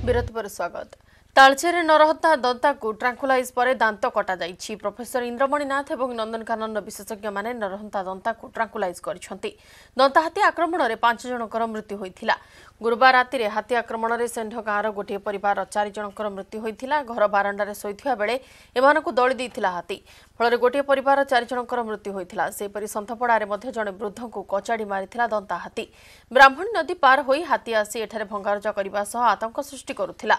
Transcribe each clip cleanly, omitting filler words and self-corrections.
विरत पर स्वागत तालचेर नरहत्ता दंता को ट्रांकुलाइज पर दांत कटा जाइछि। प्रोफेसर इंद्रमणि नाथ और नंदनकानन विशेषज्ञ माने नरहत्ता दंता को ट्रांकुलाइज करिसेंति। दंता हाथी आक्रमण में 5 जनकर मृत्यु होइथिला। गुरुवार राति रे हाथी आक्रमण में सेंढ गाँवर गोटे परिवार 4 जनकर मृत्यु होइथिला। घर बारंडार शोइथिबा बेले एमानकु दଳି देइथिला हाथी। फल गोटे परिवार 4 जनकर मृत्यु होइथिला। सेपरि सन्थपड़ारे मध्य जणे वृद्ध को कचाड़ी मारिथिला दंता हाथी। ब्राह्मणी नदी पार होई हाथी आसी एठारे भंगारुजा करबा सह आतंक सृष्टि करुथिला।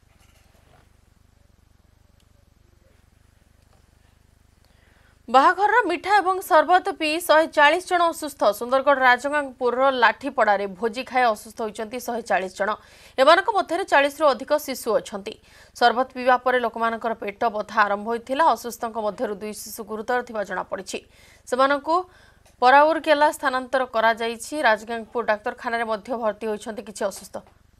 बाहाघर मिठा और सरबत पी 140 जन असुस्थ। सुंदरगढ़ राजगांगपुर लाठीपड़ारे भोजी खाए असुस्थ होइचंती 140 जन। एमानक मध्यरे 40 रु अधिक शिशु अछंती। सरबत पीवा परे लोकमानकर पेट बथा आरंभ होइथिला। असुस्थक मध्यरु 2 शिशु गुरुतर थिबा जणा पड़िछि। सेमानकु पराउरकेला स्थानांतर करा जाइछि। राजगांगपुर डाक्तरखाना रे मध्य भर्ती होइछंती किछि असुस्थ।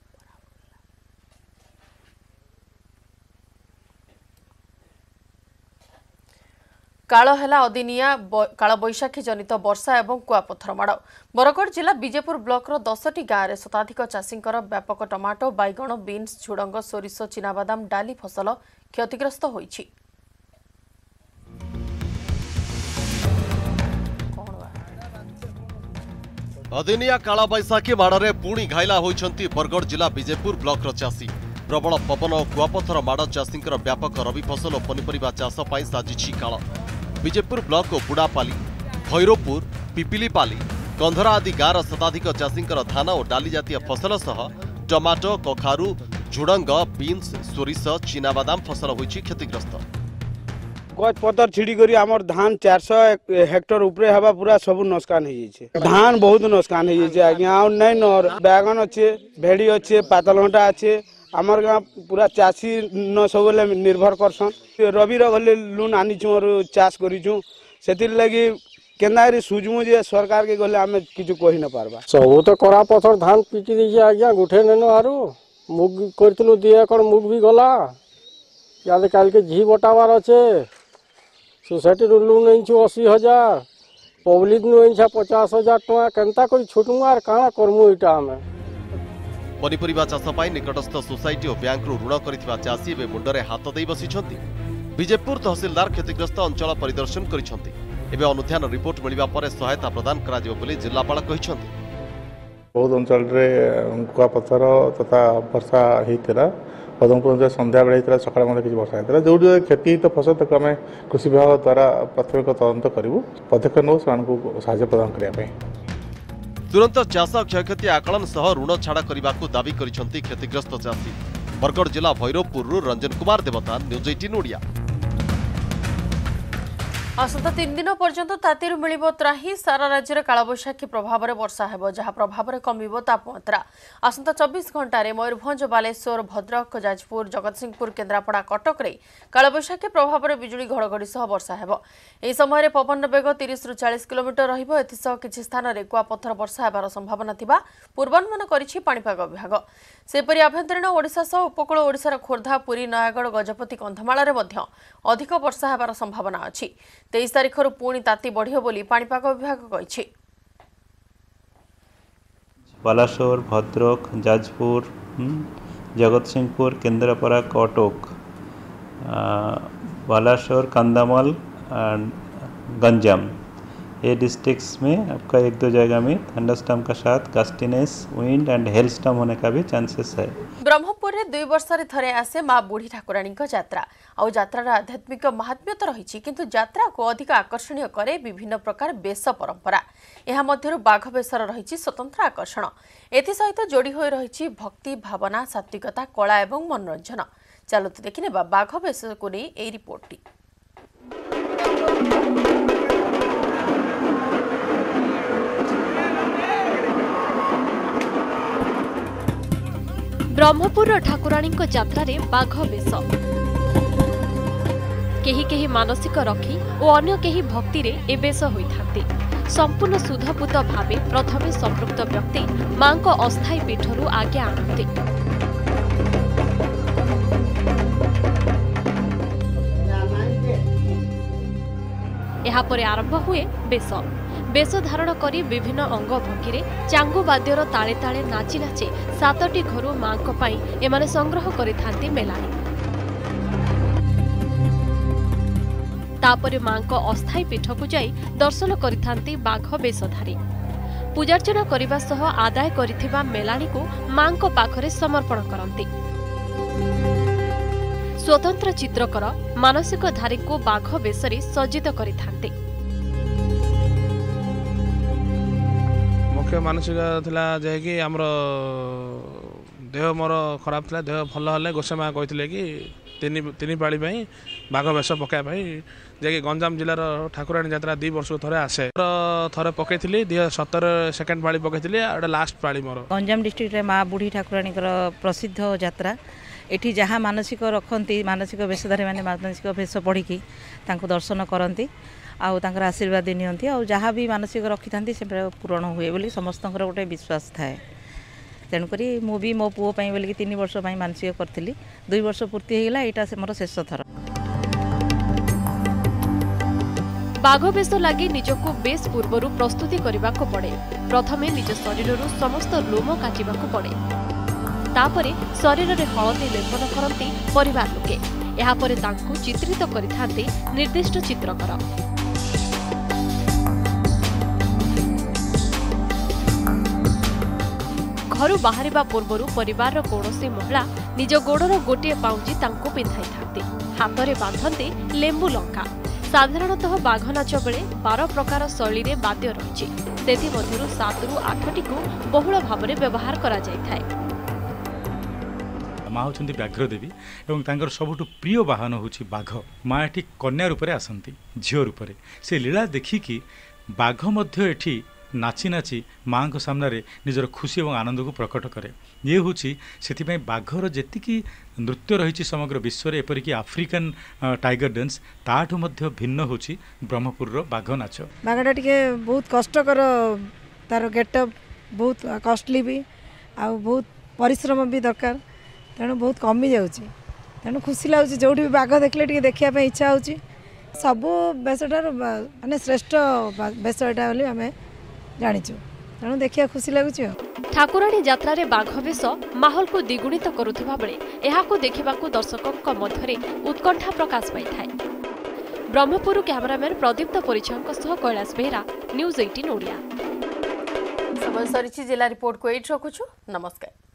काल हेला अदिनिया काल बैशाखी जनित वर्षा और कुआपथर माड़। बरगढ़ जिला विजेपुर ब्लॉक 10टी गाँव में शताधिक चाषी व्यापक टमाटो बैगण बीन्स झुड़ंग सोरिष चिनाबादाम डाली फसल क्षतिग्रस्त होइछि। अदिनिया काल बैशाखी माड़े पुणी घाइला होइछंती बरगढ़ जिला विजेपुर ब्लॉक चाषी। प्रबल पवन और कुआपथर माड़ चाषी व्यापक रवि फसल और पनीपरिया चाष पर साजिछि काल। विजेपुर ब्लॉक बुड़ापाली भैरवपुर पिपिलीपाली कंधरा आदि गाँव शताधिक चाषी धान और डाली जातीय फसल सह टमाटो कखारू झुड़ंग बीन्स सोरिष चिनाबादाम फसल होइछि क्षतिग्रस्त। गच पतर छिड़ी करी हमर धान 400 हेक्टर ऊपर हवा पूरा सब नुकसान हो जाइए। धान बहुत नुकसान हो जाइए आज्ञा और नहीं नर बैगन अच्छे भेड़ी अच्छे पातलघंटा अच्छे आमर गाँ पूरा चाषी न सब निर्भर करसन। रवि गले लोन आनीचु और चाष करूँ से लगी केन्दारी सुझमु जे सरकार के गले आम कि कही न पार्बा। सब तो करा पथर धान पिटी दीजिए आज्ञा गुठे नेन आरु मुग करथिलु 2 एकड़ मुग भी गला। याद काल के झी बटावार अच्छे सोसाइटी लोन नहीं 80,000 पब्लिक नु 50,000 टका केनता कोई छोटमु आर काना करमु इटा हमें। पनीपरिया चाष पर निकटस्थ सोसाइटी और बैंक ऋण कर चाषी एवं मुंडरे हाथ दे बसिछंती। विजेपुर तहसिलदार क्षतिग्रस्त अंचल परिदर्शन करिछंती। एवं अनुध्यान रिपोर्ट मिलवा पर सहायता प्रदान करा जिवो बोली जिल्लापाल कहिछंती। बहुत अंचल रे कुआपथर तथा वर्षा होता पदमपुर संध्या बेले होता सकाल किसी वर्षा होता जो क्षति तो फसल तक आम कृषि विभाग द्वारा प्राथमिक तदंत करूँ पदक्षेप नौ साहाय्य प्रदान करने। तुरंत चाष क्षयक्षति आकलन सह ऋण छाड़ा करने को दावी करिछंती क्षतिग्रस्त चाषी। बरगढ़ जिला भैरवपुर रंजन कुमार देवता न्यूज 18 ओडिया। आसंता 3 दिन पर्यंत तातीरु मिलिबो त्राही। सारा राज्य में कालबैशाखी प्रभाव में वर्षा हेबो जहाँ प्रभाव में कमिबो तापमात्रा। आसंता 24 घंटे मयूरभंज बालेश्वर भद्रक जाजपुर जगतसिंहपुर केन्द्रापड़ा कटक रे कालबैशाखी प्रभाव में बिजुली घड़घड़ी सह वर्षा हेबो। एही समय पवन बेग 30 रु 40 किलोमीटर रहिबो। एथिसह किछि स्थान रे कुआपथर वर्षा हेबार संभावना थिबा पूर्वानुमान करिछि पाणीपाग विभाग। सेपरि आभ्यंतरीण ओडिशा सह उपकूल ओडिशार खोर्धा पुरी नयागढ़ गजपति कंधमाल रे मध्य अधिक वर्षा हेबार संभावना अछि। 23 तारिखर पुणी ताती बढ़ियो बोली पाणीपाग विभाग कहिछि। बालासोर भद्रक जाजपुर जगतसिंहपुर केन्द्रापड़ा कटक बालासोर कंधामाल गंजाम ये डिस्ट्रिक्ट्स में आपका 1-2 जगह में थंडरस्टॉर्म का साथ गस्टिनेस विंड एंड हेलस्टॉर्म होने का भी चांसेस है। ब्रह्मपुर में 2 वर्ष थरे आसे माँ बुढ़ी ठाकुराणी यात्रा आउ यात्रार आध्यात्मिक महात्म्य तो रही किंतु यात्रा को अधिक आकर्षणीय करे विभिन्न प्रकार बेश परंपरा। यह मध्यरु बाघ बेशर रही स्वतंत्र आकर्षण। एसत जोड़ी हो रही भक्ति भावना सात्विकता कला एवं मनोरंजन। चलतु देखने बाघ बेश को नहीं यह रिपोर्टटी। ब्रह्मपुर ठाकुराणी यात्रा रे बाघ बेश केही मानसिक रखी और अन्य केही भक्ति रे ए बेश होइथांती। संपूर्ण शुद्धपूत भावे प्रथमे संपृक्त व्यक्ति मां को अस्थायी पीठरू आगे आणती। एहा परे आरंभ हुए बेश। बेश धारण करी विभिन्न अंग भंगी चांगु वाद्यर ताले ताले नाची नाची 7टी घरू मां एमाने संग्रह करिथांती मेलाणी। तापरे मां अस्थायी पीठ को जाई दर्शन करिथांती बाघ बेशधारी। पूजार्चना करने सह आदाय करिथिबा मेलाणी को मां पाखरे समर्पण करती। स्वतंत्र चित्रकर मानसिक धारी को बाघ बेशरी सज्जित करिथांती। मुख्य मानसिक थिला जे कि हमर देह मोर खराब थिला, देह भल हले गोसेमा कहिथिले कि तीन पाड़ी बाघ बेश पकाई जे कि गंजाम जिलार ठाकुराणी यात्रा 2 वर्ष थरे आसे। थरे पकई 2017 सेकेंड पाड़ी पकई आ लास्ट पाड़ी मोर। गंजाम डिस्ट्रिक्ट रे माँ बुढ़ी ठाकुराणी प्रसिद्ध यात्रा। एठी जहाँ मानसिक रखती मानसिक वेशधारी मैंने मानसिक वेश पढ़ी दर्शन करती आउर आशीर्वाद नियंती आउ जहाँ भी मानसिक रखी था से पूरण हुए बोली समस्त गोटे विश्वास थाए। तेणुक मुझे मो पुओ बोलिकी 3 वर्ष मानसिक करी 2 वर्ष पूर्ति होगा यहाँ से मोर शेष थर। बाघ बेश लगी निजको बेस पूर्वर प्रस्तुति करने को पड़े। प्रथमे निज शरीर समस्त लोम काटिबा पड़े। तापरे शरीर में हलदी लेपन करती परिवार लोके। यापर तांकु चित्रित करिथांते निर्दिष्ट चित्रकर। घर बाहरिबा पूर्वर परिवार कौनसी महिला निज गोड़र गोटे पाउंजी तांकु पिंधाई थांती। हाथ में बांधती लेंबू लंका। साधारणतः बाघ नाच बेले 12 प्रकार शैली रे वाद्य रही। सेथि मध्यरु 7 रु 8टी को बहुल भाव में व्यवहार करा जाय थाए। माँ होती व्याघ्र देवी और तांकर सबुठु प्रिय वाहन होची बाघ। माँ एठी कन्या रूप आसती झील रूप से लीला देखिकी बाघ मध्य एठी नाची नाची माँ को सामने निजर खुशी और आनंद को प्रकट करे। ये हूँ से बाघर जी नृत्य रही समग्र विश्व में एपरिक आफ्रिकान टाइगर डांस ताठू मध्य भिन्न हूँ ब्रह्मपुर बाघ नाच। बाघटा टे बहुत कष्टकर तार गेटअप बहुत कॉस्टली भी आ बहुत परिश्रम भी दरकार तेणु बहुत कमी जाऊँगी। तेणु खुशी लगुच जो भी बाघ देखले देखा इच्छा हो सबू बेसटार माने श्रेष्ठ बेसटा बोली आम जाचु तेणु देखिए खुशी लगुच। ठाकुराणी यात्रा रे बाघ बेश माहौल को द्विगुणित करुवा बेले यहां देखा दर्शकों मध्य उत्कंठा प्रकाश पाई थाए। ब्रह्मपुर कैमरामैन प्रदीप्त परिचय सह कैलाश बेहरा, न्यूज 18 ओडिया। समय सरी जिला रिपोर्ट को एट रखुछु। नमस्कार।